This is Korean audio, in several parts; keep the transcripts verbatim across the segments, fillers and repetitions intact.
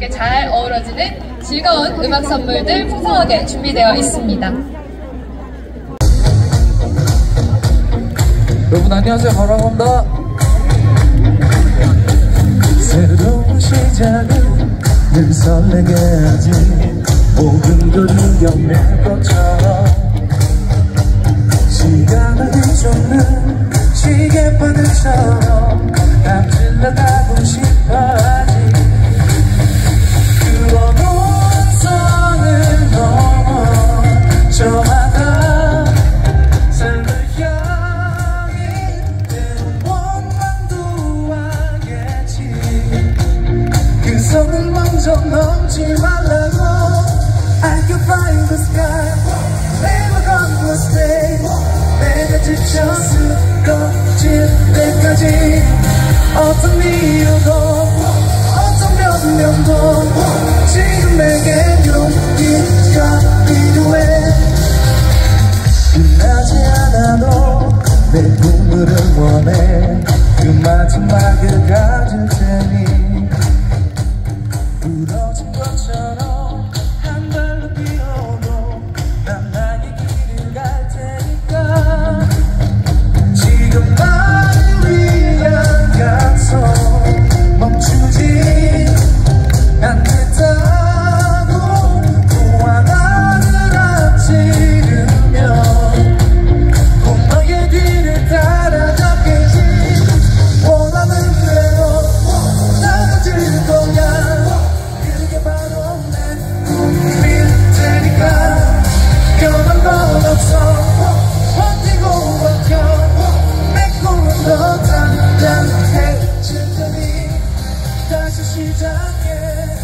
함께 잘 어우러지는 즐거운 음악 선물들 풍성하게 준비되어 있습니다. 여러분 안녕하세요, 바라봅니다. 새로운 시작은 늘 설레게 하지. 모든 걸 이겨낼 것처럼 시간을 뒤쫓는 시계바늘처럼 앞질러 가고 싶어하지. 그어놓은 선을 넘어 저마다 삶을 향해 때론 원망도 하겠지. 그 선을 먼저 넘지 말라고. I can find the sky, never gonna stay. 내가 지쳐 쓰러질 때까지 어떤 이유도 어떤 변명도 지금 내게 용기가 필요해. 끝나지 않아도 내 꿈을 응원해. 그 마지막을 가질 테니 부러진 것처럼 한 발로 뛰어도 난 나의 길을 갈 테니까. 지금 나를 위한 약속 멈추지 않겠다고. 또 하나를 앞지르면 꼭 너의 뒤를 따라잡겠지. 원하는 대로 나가질 거야. 그게 바로 내 꿈일 테니까. 변한 건 없어. 버티고 버텨. 더 단단해질 테니 다시 시작해.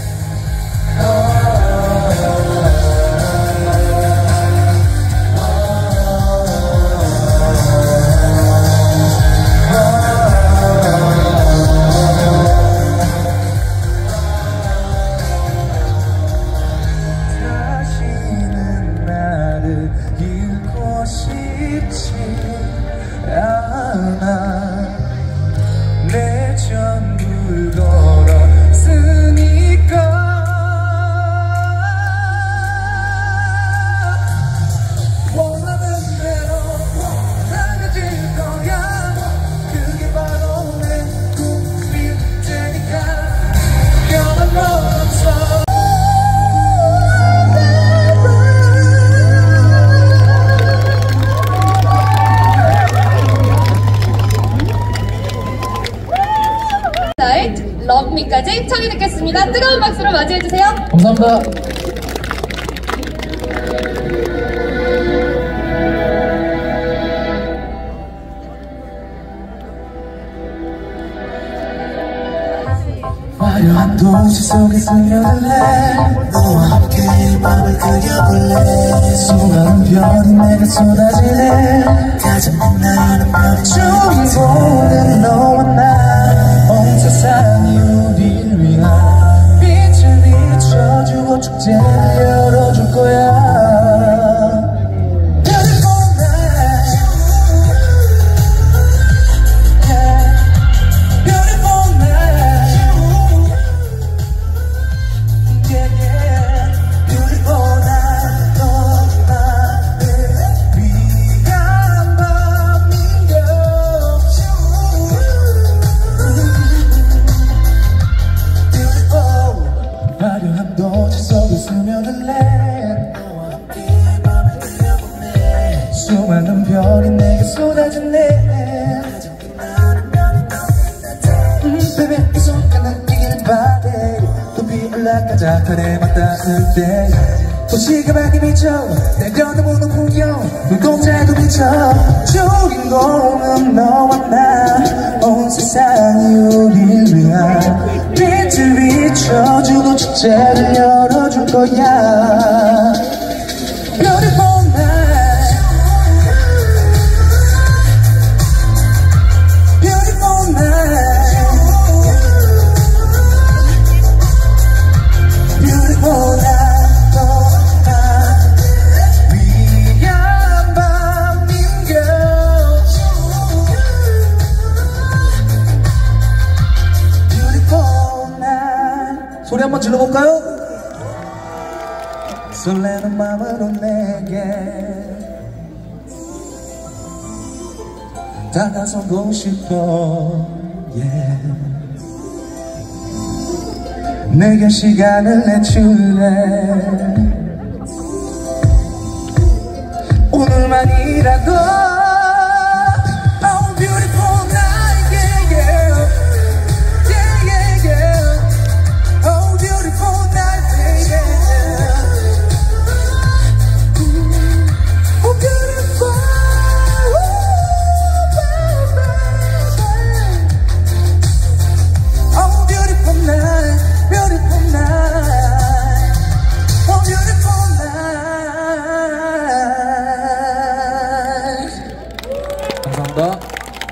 다시는 나를 잃고 싶지 않아. 내 전부를 걸었으니까. 원하는 대로 나가질 거야. 그게 바로 내 꿈일 테니까. 변한 건 없어. Love Me까지 청해 듣겠습니다. 뜨거운 박수로 맞이해주세요. 감사합니다. 화려한 도시 속에 스며들래. 너와 함께 밤을 그려볼래. 수많은 별이 내게 쏟아지네. 가장 빛나는 별이 주인공은 너와 나. 온 세상이 우릴 위한 빛을 비춰주고 축제를 열어줄 거야. 화려한 도시 속에 스며들래. 수많은 별이 내게 쏟아지네. 음, baby, 이 순간 느끼는 바래. 높이 올라가자 달에 맞닿을 때. 도시가 밝게 비쳐 내려다보는 풍경. 눈동자도 비쳐. 주인공은 너와 나. 온 세상이 우릴 위한 빛을 비춰주고 축제를 열어줄 거야. Beautiful night, beautiful night, beautiful night. 위한 밤인겨. Beautiful night. 소리 한번 질러. 질러볼까요? 설레는 마음으로 내게 다가서고 싶어 yeah. 내게 시간을 내줄래 오늘만이라도 Oh beautiful night yeah yeah Yeah yeah yeah Oh beautiful night yeah yeah Oh beautiful Oh beautiful night Beautiful night Oh beautiful night 감사합니다.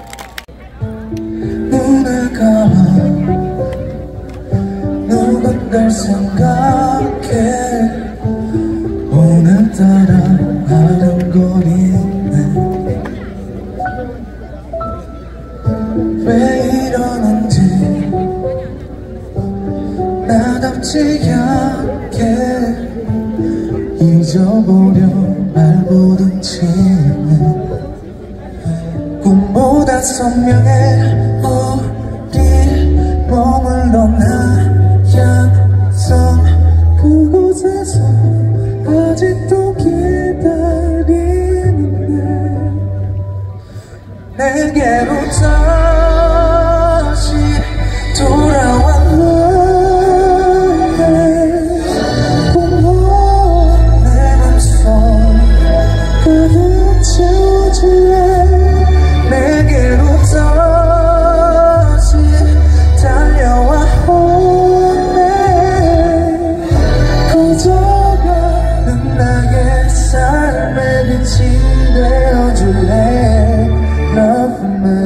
눈을 감아 누군가를 생각해 오늘따라 아른거리네 왜 이러는지 나답지 않게 잊어보려 말보든지 꿈보다 선명해 우리 머물러 나 약속 그곳에서 아직도 기다리는데 내게로 다시 돌아왔는데 고마워 내 맘속 가득 채워줄래 내게로 다시 달려와 오네 꺼져가는 나의 삶의 빛이 되어줄래 Love me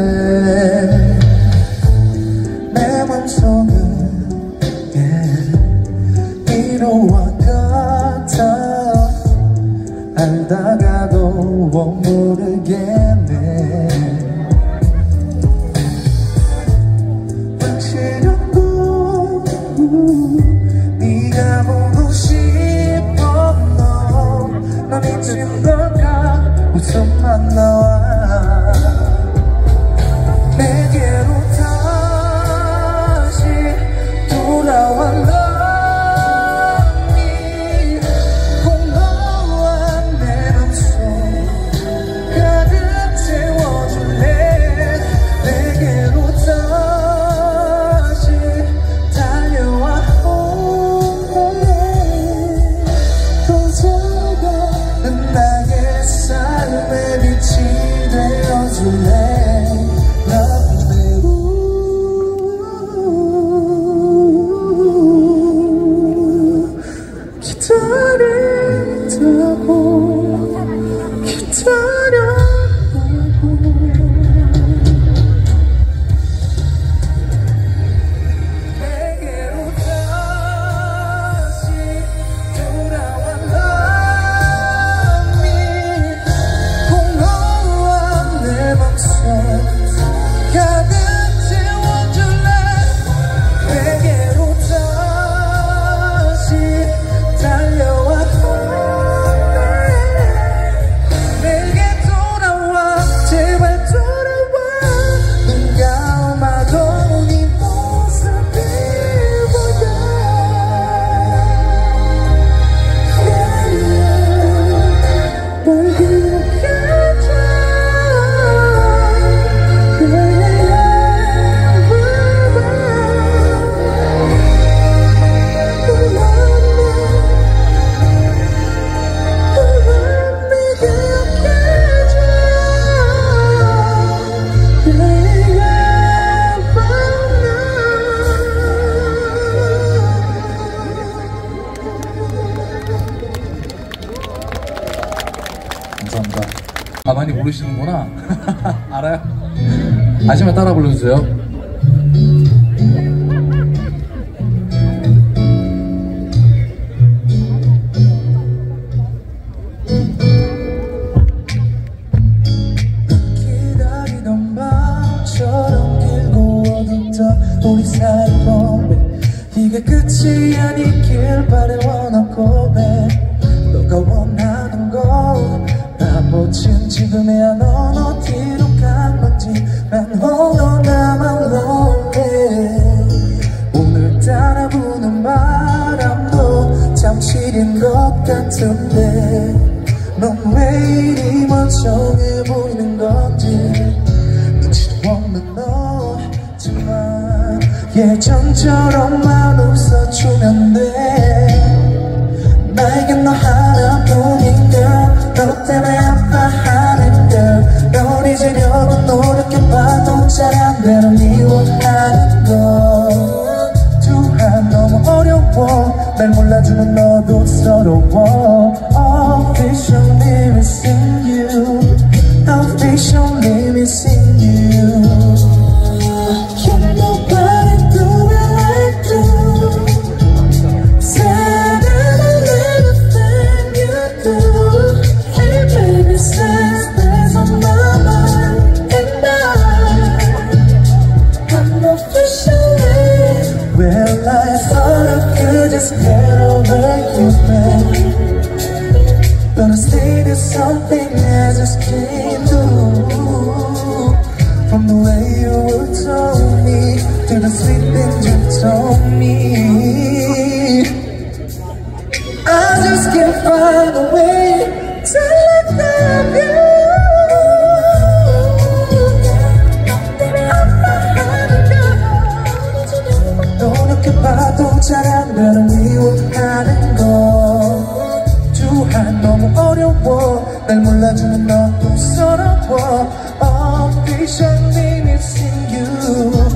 내 맘속은 yeah, 위로와 같아 알다가도 모르겠네 확실한 건 네가 보고 싶어 넌 이쯤 걸까 웃음만 나와 내게로 다시 돌아와 넌이 고마워 내 맘속 가득 채워줄래 내게로 다시 달려와 오네 꺼져가는 나의 삶의 빛이 되어줄래 기다린다고 기다려보고 내게로 다시 돌아와 넌이 고마워 내 맘속 가득 채워줄래 내게로 다시 달려와 내게 돌아와 제발 돌아와 눈 감아도 네 모습이 보여 널 기억해줘 감사합니다. 아 많이 모르시는구나. 알아요? 아시면 따라 불러주세요. 기다리던 밤처럼 길고 어둡던 우리 사이 이게 끝이 끝이 아니길 바래 원한 고백 너가 원하는 걸 나머진 지금이야 넌 어디로 간 건지 난 홀로 나만 lonely 오늘따라 부는 바람도 잠시인 것 같은데 넌 왜 이리 멀쩡해 보이는 건지 눈치도 없는 너지만 예전처럼만 웃어주면 돼 나에겐 너 하나뿐인 girl 너 때문에 아파하는 girl 널 잊으려고 노력해봐도 잘 안 되는 미워하는 것 두한 너무 어려워 날 몰라주는 너도 서러워 Officially missing you Officially missing you Can nobody do it like you 사랑은 everything you do Hey baby says there's on my mind And I I'm officially Well I thought I could just get over you babe But instead it's something I just can't do From the way you were told me To the sweet things you told me I just can't find a way to let love you 노력해봐도 잘 안 되는 미워하는 것 주한 너무 어려워 날 몰라주는 너도 서러워 Officially missing you